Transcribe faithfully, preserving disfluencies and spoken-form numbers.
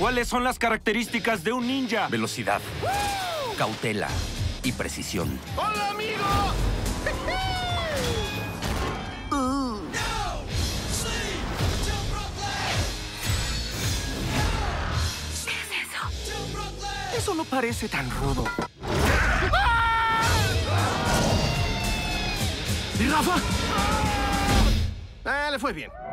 ¿Cuáles son las características de un ninja? Velocidad, cautela y precisión. ¡Hola, amigo! Eso no parece tan rudo. ¿Y Rafa? Ah, le fue bien.